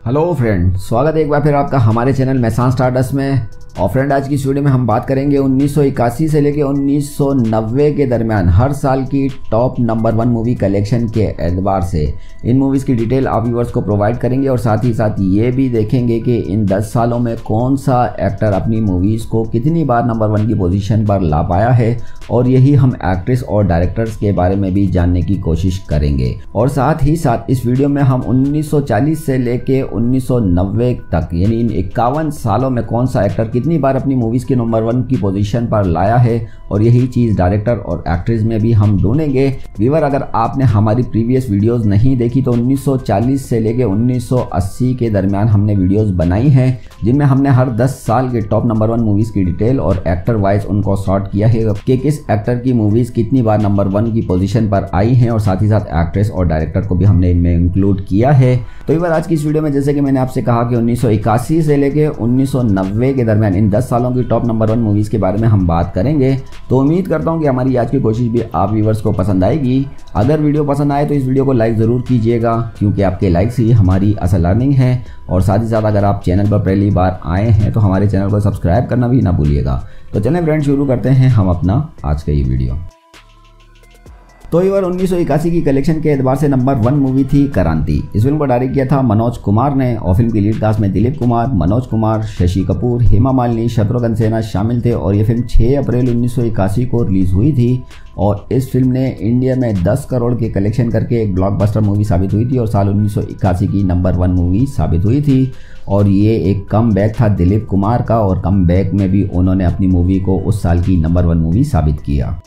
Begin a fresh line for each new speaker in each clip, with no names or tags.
Hello friend, स्वागत है एक बार फिर आपका हमारे चैनल मेहसान स्टारडस्ट में। और फ्रेंड, आज की इस वीडियो में हम बात करेंगे 1981 से लेकर 1990 के दरमियान हर साल की टॉप नंबर 1 मूवी कलेक्शन के एतबार से इन मूवीज़ की डिटेल आप व्यूअर्स को प्रोवाइड करेंगे और साथ ही साथ ये भी देखेंगे कि इन 10 सालों में कौन सा एक्टर अपनी मूवीज़ को कितनी बार नंबर 1 की पोजीशन पर ला पाया है, और यही हम एक्ट्रेस और डायरेक्टर्स के बारे में भी जानने की कोशिश करेंगे। और साथ ही साथ इस वीडियो में हम 1940 से लेके 1990 तक यानी इन 51 सालों में कौन सा एक्टर कितनी बार अपनी मूवीज़ के नंबर 1 की पोजीशन पर लाया है, और यही चीज़ डायरेक्टर और एक्ट्रेस में भी हम ढूंढेंगे। व्यूअर, अगर आपने हमारी प्रीवियस वीडियोस नहीं देखी तो 1940 से लेके 1980 के दरमियान हमने वीडियोस बनाई हैं जिनमें हमने हर 10 साल के टॉप नंबर 1 मूवीज़ की डिटेल और एक्टर वाइज उनको सॉर्ट किया है कि किस एक्टर की मूवीज़ कितनी बार नंबर 1 की पोजीशन पर आई हैं, और साथ ही साथ एक्ट्रेस और डायरेक्टर को भी हमने इनमें इंक्लूड किया है। तो एक बार आज की इस वीडियो में जैसे कि मैंने आपसे कहा कि 1981 से लेके 1990 के दरमियान इन 10 सालों की टॉप नंबर 1 मूवीज़ के बारे में हम बात करेंगे। तो उम्मीद करता हूं कि हमारी आज की कोशिश भी आप व्यूअर्स को पसंद आएगी। अगर वीडियो पसंद आए तो इस वीडियो को लाइक ज़रूर कीजिएगा, क्योंकि आपके लाइक्स ही हमारी असल अर्निंग है। और साथ ही साथ अगर आप चैनल पर पहली बार आए हैं तो हमारे चैनल को सब्सक्राइब करना भी ना भूलिएगा। तो चलें फ्रेंड्स, शुरू करते हैं हम अपना आज का ये वीडियो। तो ये बार 1981 की कलेक्शन के एतबार से नंबर 1 मूवी थी क्रांति। इस फिल्म को डायरेक्ट किया था मनोज कुमार ने, और फिल्म की लीड कास्ट में दिलीप कुमार, मनोज कुमार, शशि कपूर, हेमा मालिनी, शत्रुघ्न सिन्हा शामिल थे। और ये फिल्म 6 अप्रैल 1981 को रिलीज हुई थी। और इस फिल्म ने इंडिया में 10 करोड़ के कलेक्शन करके एक ब्लॉकबस्टर मूवी साबित हुई थी और साल 1981 की नंबर 1 मूवी साबित हुई थी। और ये एक कम बैक था दिलीप कुमार का, और कम बैक में भी उन्होंने अपनी मूवी को उस साल की नंबर 1 मूवी साबित किया।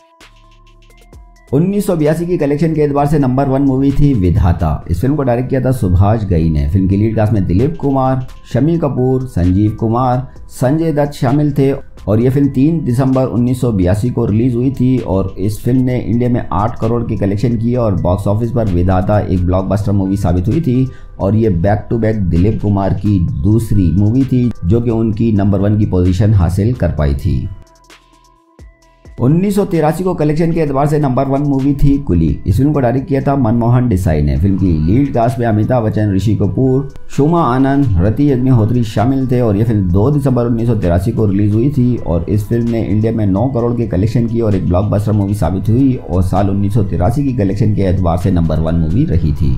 1982 की कलेक्शन के एतबार से नंबर 1 मूवी थी विधाता। इस फिल्म को डायरेक्ट किया था सुभाष घई ने। फिल्म की लीड कास्ट में दिलीप कुमार, शम्मी कपूर, संजीव कुमार, संजय दत्त शामिल थे। और ये फिल्म 3 दिसंबर 1982 को रिलीज हुई थी। और इस फिल्म ने इंडिया में 8 करोड़ के कलेक्शन किए और बॉक्स ऑफिस पर विधाता एक ब्लॉकबस्टर मूवी साबित हुई थी। और ये back to back Dilip Kumar की दूसरी मूवी थी जो कि उनकी नंबर 1 की पोजीशन हासिल कर पाई थी। 1983 को कलेक्शन के एतबार से नंबर 1 मूवी थी कुली। इस फिल्म को डायरेक्ट किया था मनमोहन देसाई ने। फिल्म की लीड कास्ट में अमिताभ बच्चन, ऋषि कपूर, शुमा आनंद, रति अग्निहोत्री शामिल थे। और यह फिल्म 2 दिसंबर 1983 को रिलीज हुई थी। और इस फिल्म ने इंडिया में 9 करोड़ के कलेक्शन किए और एक ब्लॉकबस्टर मूवी साबित हुई, और साल 1983 की कलेक्शन के एतबार से नंबर 1 मूवी रही थी।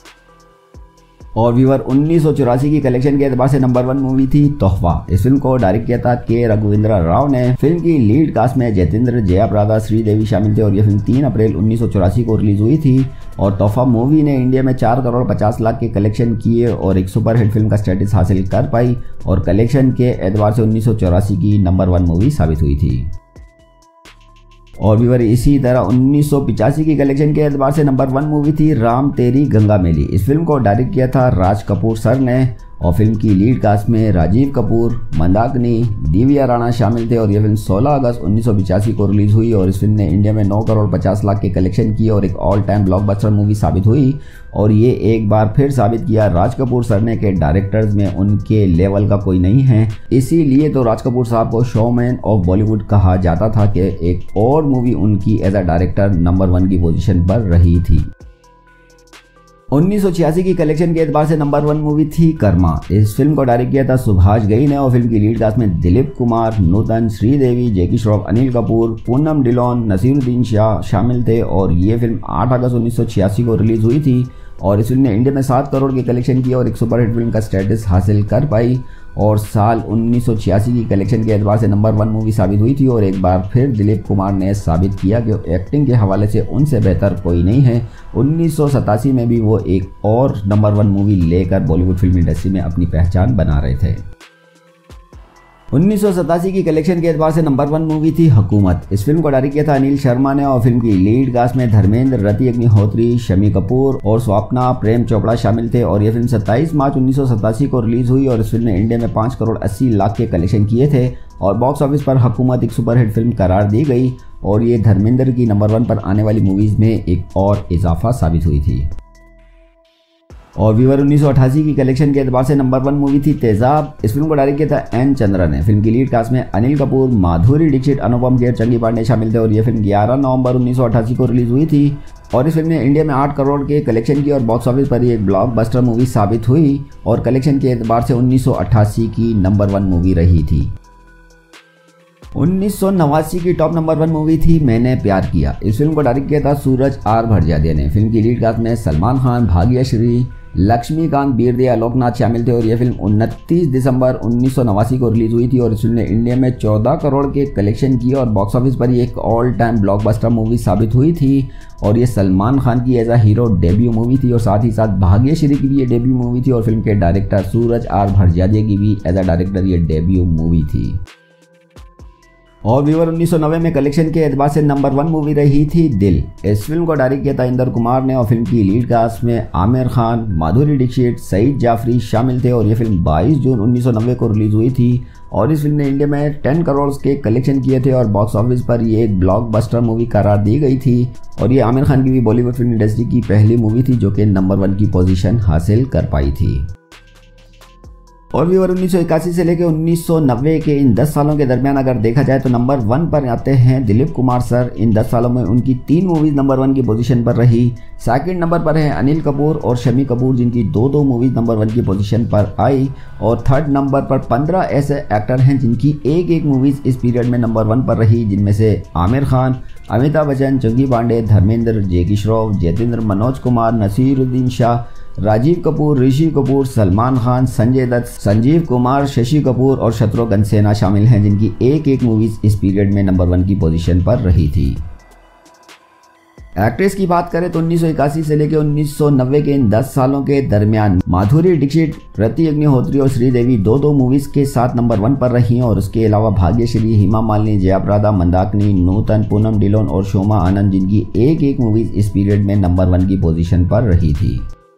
और व्यूअर, 1984 की कलेक्शन के एतबार से नंबर 1 मूवी थी तोहफा। इस फिल्म को डायरेक्ट किया था के रघुवेंद्र राव ने। फिल्म की लीड कास्ट में जतेंद्र, जया प्रदा, श्रीदेवी शामिल थे। और यह फिल्म 3 अप्रैल 1984 को रिलीज हुई थी। और तोहफा मूवी ने इंडिया में 4 करोड़ 50 लाख के कलेक्शन किए और एक सुपरहिट फिल्म का स्टेटस हासिल कर पाई, और कलेक्शन के एतबार से 1984 की नंबर 1 मूवी साबित हुई थी। और व्यूअर, इसी तरह 1985 की कलेक्शन के एतबार से नंबर 1 मूवी थी राम तेरी गंगा मैली। इस फिल्म को डायरेक्ट किया था राज कपूर सर ने। और फिल्म की लीड कास्ट में राजीव कपूर, मंदाकिनी, दिव्या राणा शामिल थे। और यह फिल्म 16 अगस्त 1985 को रिलीज हुई। और इस फिल्म ने इंडिया में 9 करोड़ 50 लाख के कलेक्शन किए और एक ऑल टाइम ब्लॉकबस्टर मूवी साबित हुई। और ये एक बार फिर साबित किया राज कपूर सर ने के डायरेक्टर्स में उनके लेवल का कोई नहीं है। इसीलिए तो राज कपूर साहब को शोमैन ऑफ बॉलीवुड कहा जाता था कि एक और मूवी उनकी एज अ डायरेक्टर नंबर 1 की पोजीशन पर रही थी। 1986 की कलेक्शन के एतबार से नंबर 1 मूवी थी कर्मा। इस फिल्म को डायरेक्ट किया था सुभाष घई ने। और फिल्म की लीड कास्ट में दिलीप कुमार, नूतन, श्रीदेवी, जैकी श्रॉफ, अनिल कपूर, पूनम डिलोन, नसीरुद्दीन शाह शामिल थे। और ये फिल्म 8 अगस्त 1986 को रिलीज हुई थी। और इस फिल्म ने इंडिया में 7 करोड़ के कलेक्शन किए और एक सुपरहिट फिल्म का स्टेटस हासिल कर पाई, और साल 1986 की कलेक्शन के एतबार से नंबर 1 मूवी साबित हुई थी। और एक बार फिर दिलीप कुमार ने साबित किया कि एक्टिंग के हवाले से उनसे बेहतर कोई नहीं है। 1987 में भी वो एक और नंबर 1 मूवी लेकर बॉलीवुड फिल्म इंडस्ट्री में अपनी पहचान बना रहे थे। 1987 की कलेक्शन के एतबार से नंबर 1 मूवी थी हुकूमत। इस फिल्म को डायरेक्ट किया था अनिल शर्मा ने। और फिल्म की लीड कास्ट में धर्मेंद्र, रति अग्निहोत्री, शम्मी कपूर और स्वप्ना प्रेम चोपड़ा शामिल थे। और यह फिल्म 27 मार्च 1987 को रिलीज हुई। और इस फिल्म ने इंडिया में 5 करोड़ 80 लाख के कलेक्शन किए थे। और बॉक्स ऑफिस पर हुकूमत एक सुपरहिट फिल्म करार दी गई, और ये धर्मेंद्र की नंबर 1 पर आने वाली मूवीज में एक और इजाफा साबित हुई थी। और व्यूअर 1988 की कलेक्शन के एतबार से नंबर 1 मूवी थी तेजाब। इस फिल्म को डायरेक्ट किया था एन चंद्रा ने। फिल्म की लीड कास्ट में अनिल कपूर, माधुरी दीक्षित, अनुपम खेर, चंगी पांडे शामिल थे और यह फिल्म 11 नवंबर 1988 को रिलीज हुई थी और इस फिल्म ने इंडिया में 8 करोड़ के कलेक्शन की और बॉक्स ऑफिस पर एक ब्लॉकबस्टर मूवी साबित हुई और कलेक्शन के एतबार से 1988 की नंबर 1 मूवी रही थी। 1989 की टॉप नंबर 1 मूवी थी मैंने प्यार किया। इस फिल्म को डायरेक्ट किया था सूरज आर भरजादिया ने। फिल्म की लीड कास्ट में सलमान खान, भाग्यश्री, लक्ष्मीकांत बीरदे, लोकनाथ शामिल थे और यह फिल्म 29 दिसंबर 1989 को रिलीज हुई थी और इस फिल्म ने इंडिया में 14 करोड़ के कलेक्शन किए और बॉक्स ऑफिस पर एक ऑल टाइम ब्लॉकबस्टर मूवी साबित हुई थी और ये सलमान खान की as a hero debut movie थी और साथ ही साथ भाग्यश्री की भी ये डेब्यू मूवी थी और फिल्म के डायरेक्टर सूरज आर भरजादिया की भी एज अ डायरेक्टर ये डेब्यू मूवी थी। और व्यूअर 1990 में कलेक्शन के एतबार से नंबर 1 मूवी रही थी दिल। इस फिल्म को डायरेक्ट किया था इंदर कुमार ने और फिल्म की लीड कास्ट में आमिर खान, माधुरी दीक्षित, सईद जाफरी शामिल थे और यह फिल्म 22 जून 1990 को रिलीज हुई थी और इस फिल्म ने इंडिया में 10 करोड़ के कलेक्शन किए थे और बॉक्स ऑफिस पर ये एक ब्लॉकबस्टर मूवी करार दी गई थी और ये आमिर खान की भी बॉलीवुड फिल्म इंडस्ट्री की पहली मूवी थी जो कि नंबर 1 की पोजीशन हासिल कर पाई थी। और व्यूअर 1981 से लेकर 1990 के इन 10 सालों के दरमियान अगर देखा जाए तो नंबर 1 पर आते हैं दिलीप कुमार सर। इन 10 सालों में उनकी 3 मूवीज नंबर 1 की पोजीशन पर रही। सेकंड नंबर पर है अनिल कपूर और शमी कपूर जिनकी 2 मूवीज नंबर 1 की पोजीशन पर आई और थर्ड नंबर पर 15 ऐसे एक्टर हैं जिनकी एक मूवीज इस पीरियड में नंबर 1 पर रही, जिनमें से आमिर खान, अमिताभ बच्चन, चंगी पांडे, धर्मेंद्र, जैकी श्रॉफ, जितेंद्र, मनोज कुमार, नसीरुद्दीन शाह, राजीव कपूर, ऋषि कपूर, सलमान खान, संजय दत्त, संजीव कुमार, शशि कपूर और शत्रुघ्न सिन्हा शामिल हैं जिनकी एक मूवीज इस पीरियड में नंबर 1 की पोजीशन पर रही थी। एक्ट्रेस की बात करें तो 1981 से लेकर 1990 के इन 10 सालों के दरमियान माधुरी दीक्षित, रति अग्निहोत्री और श्रीदेवी 2 मूवीज के साथ नंबर 1 पर रही और उसके अलावा भाग्यश्री, हेमा मालिनी, जयाप्रदा, मंदाकिनी, नूतन, पूनम डिलोन और शोमा आनंद जिनकी एक मूवीज इस पीरियड में नंबर 1 की पोजीशन पर रही थी।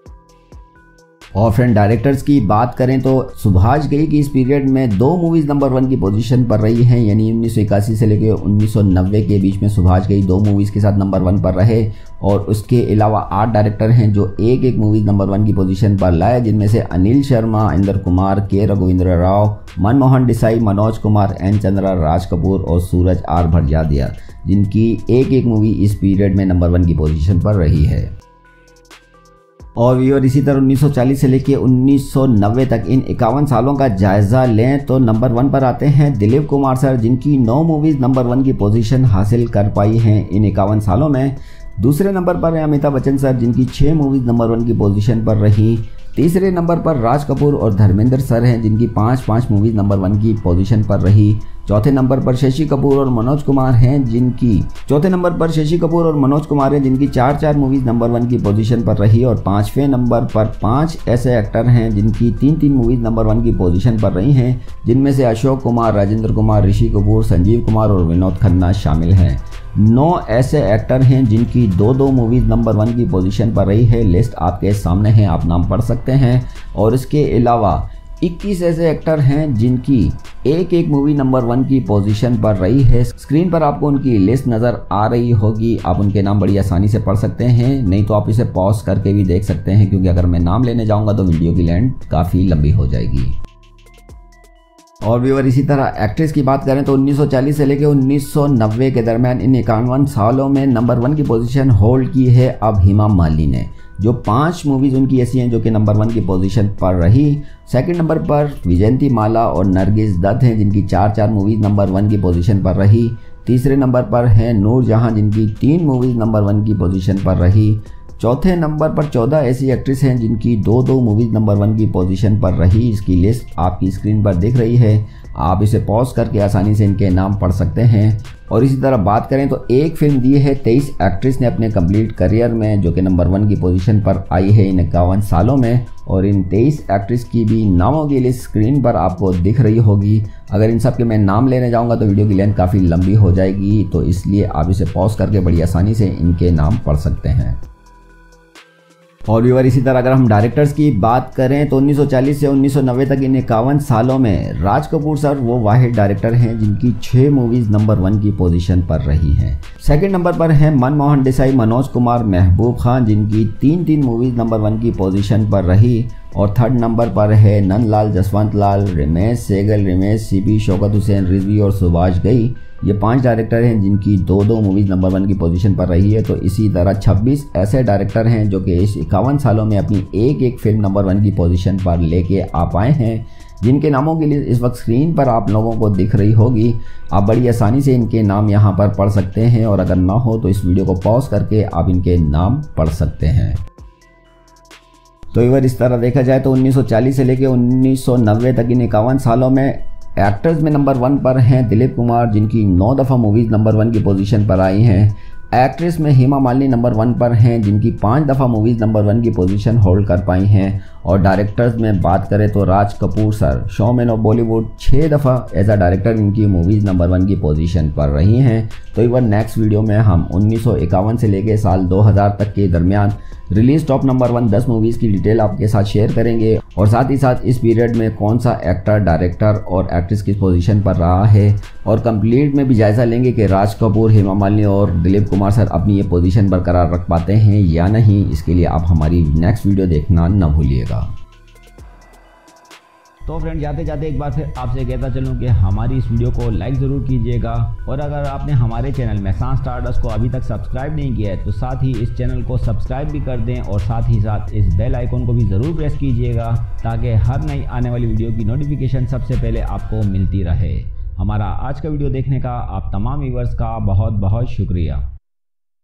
और फ्रेंड डायरेक्टर्स की बात करें तो सुभाष घई की इस पीरियड में 2 मूवीज नंबर 1 की पोजीशन पर रही हैं, यानी 1981 से लेकर 1990 के बीच में सुभाष घई 2 मूवीज के साथ नंबर 1 पर रहे और उसके अलावा 8 डायरेक्टर हैं जो एक मूवीज नंबर 1 की पोजीशन पर लाए, जिनमें से अनिल शर्मा, इंदर कुमार, के रघुविंद्र राव, मनमोहन देसाई, मनोज कुमार, एन चंद्रा, राज कपूर और सूरज आर भरजादिया जिनकी एक मूवी इस पीरियड में नंबर 1 की पोजीशन पर रही है। और व्यूअर इसी तरह 1940 से लेकर 1990 तक इन 51 सालों का जायजा लें तो नंबर 1 पर आते हैं दिलीप कुमार सर जिनकी 9 मूवीज नंबर 1 की पोजीशन हासिल कर पाई हैं इन 51 सालों में। दूसरे नंबर पर है अमिताभ बच्चन सर जिनकी 6 मूवीज नंबर 1 की पोजीशन पर रही। तीसरे नंबर पर राज कपूर और धर्मेंद्र सर हैं जिनकी 5 मूवीज नंबर 1 की पोजीशन पर रही। चौथे नंबर पर शशि कपूर और मनोज कुमार हैं जिनकी 4 मूवीज नंबर 1 की पोजीशन पर रही और 5वें नंबर पर 5 ऐसे एक्टर हैं जिनकी 3 मूवीज नंबर 1 की पोजीशन पर रही हैं, जिनमें से अशोक कुमार, राजेंद्र कुमार, ऋषि कपूर, संजीव कुमार और विनोद खन्ना शामिल हैं। 9 ऐसे एक्टर हैं जिनकी 2 मूवीज नंबर 1 की पोजीशन पर रही है। लिस्ट आपके सामने है, आप नाम पढ़ सकते हैं। और इसके अलावा 21 ऐसे एक्टर हैं जिनकी एक मूवी नंबर 1 की पोजीशन पर रही है। स्क्रीन पर आपको उनकी लिस्ट नज़र आ रही होगी, आप उनके नाम बड़ी आसानी से पढ़ सकते हैं, नहीं तो आप इसे पॉज करके भी देख सकते हैं क्योंकि अगर मैं नाम लेने जाऊंगा तो वीडियो की लेंथ काफ़ी लंबी हो जाएगी। और व्यूअर इसी तरह एक्ट्रेस की बात करें तो 1940 से लेकर 1990 के दरमियान इन 51 सालों में नंबर 1 की पोजीशन होल्ड की है अब हेमा मालिनी ने, जो 5 मूवीज उनकी ऐसी हैं जो कि नंबर 1 की पोजीशन पर रही। सेकंड नंबर पर विजयंती माला और नरगिस दत्त हैं जिनकी 4 मूवीज नंबर 1 की पोजीशन पर रही। तीसरे नंबर पर हैं नूरजहां जिनकी 3 मूवीज नंबर 1 की पोजीशन पर रही। चौथे नंबर पर 14 ऐसी एक्ट्रेस हैं जिनकी 2 मूवीज नंबर 1 की पोजीशन पर रही। इसकी लिस्ट आपकी स्क्रीन पर दिख रही है, आप इसे पॉज करके आसानी से इनके नाम पढ़ सकते हैं। और इसी तरह बात करें तो एक फिल्म दी है 23 एक्ट्रेस ने अपने कंप्लीट करियर में जो कि नंबर 1 की पोजीशन पर आई है इन 51 सालों में। और इन 23 एक्ट्रेस की भी नामों की लिस्ट स्क्रीन पर आपको दिख रही होगी। अगर इन सब के मैं नाम लेने जाऊंगा तो वीडियो की लेंथ काफ़ी लंबी हो जाएगी, तो इसलिए आप इसे पॉज करके बड़ी आसानी से इनके नाम पढ़ सकते हैं। और व्यूअर इसी तरह अगर हम डायरेक्टर्स की बात करें तो 1940 से 1990 तक इन 51 सालों में राज कपूर सर वो वाहिद डायरेक्टर हैं जिनकी 6 मूवीज नंबर 1 की पोजीशन पर रही हैं। सेकंड नंबर पर हैं मनमोहन देसाई, मनोज कुमार, महबूब खान जिनकी 3 मूवीज नंबर 1 की पोजीशन पर रही। और थर्ड नंबर पर है नंदलाल, जसवंत लाल, रमेश सेगल, रमेश सीबी, शौकत हुसैन रिजवी और सुभाष घई। ये 5 डायरेक्टर हैं जिनकी 2 मूवीज नंबर 1 की पोजीशन पर रही है। तो इसी तरह 26 ऐसे डायरेक्टर हैं जो कि इस 51 सालों में अपनी एक फिल्म नंबर 1 की पोजीशन पर लेके आ पाए हैं, जिनके नामों की लिस्ट इस वक्त स्क्रीन पर आप लोगों को दिख रही होगी। आप बड़ी आसानी से इनके नाम यहाँ पर पढ़ सकते हैं और अगर ना हो तो इस वीडियो को पॉज करके आप इनके नाम पढ़ सकते हैं। तो इवर इस तरह देखा जाए तो 1940 से लेकर 1990 तक इन 51 सालों में एक्टर्स में नंबर 1 पर हैं दिलीप कुमार जिनकी 9 दफ़ा मूवीज़ नंबर 1 की पोजीशन पर आई हैं। एक्ट्रेस में हेमा मालिनी नंबर 1 पर हैं जिनकी 5 दफ़ा मूवीज़ नंबर 1 की पोजीशन होल्ड कर पाई हैं। और डायरेक्टर्स में बात करें तो Raj Kapoor sir, showman of Bollywood, 6 दफ़ा एज अ डायरेक्टर इनकी मूवीज़ नंबर 1 की पोजीशन पर रही हैं। तो इवन नेक्स्ट वीडियो में हम 1951 से लेकर साल 2000 तक के दरमियान रिलीज टॉप नंबर 1 10 मूवीज़ की डिटेल आपके साथ शेयर करेंगे और साथ ही साथ इस पीरियड में कौन सा एक्टर, डायरेक्टर और एक्ट्रेस किस पोजीशन पर रहा है और कंप्लीट में भी जायज़ा लेंगे कि राज कपूर, हेमा मालिनी और दिलीप कुमार सर अपनी ये पोजीशन बरकरार रख पाते हैं या नहीं। इसके लिए आप हमारी नेक्स्ट वीडियो देखना न भूलिएगा।
तो फ्रेंड जाते जाते एक बार फिर आपसे कहता चलूँ कि हमारी इस वीडियो को लाइक ज़रूर कीजिएगा और अगर आपने हमारे चैनल मेहसान स्टारडस्ट को अभी तक सब्सक्राइब नहीं किया है तो साथ ही इस चैनल को सब्सक्राइब भी कर दें और साथ ही साथ इस बेल आइकन को भी ज़रूर प्रेस कीजिएगा ताकि हर नई आने वाली वीडियो की नोटिफिकेशन सबसे पहले आपको मिलती रहे। हमारा आज का वीडियो देखने का आप तमाम व्यूअर्स का बहुत बहुत शुक्रिया।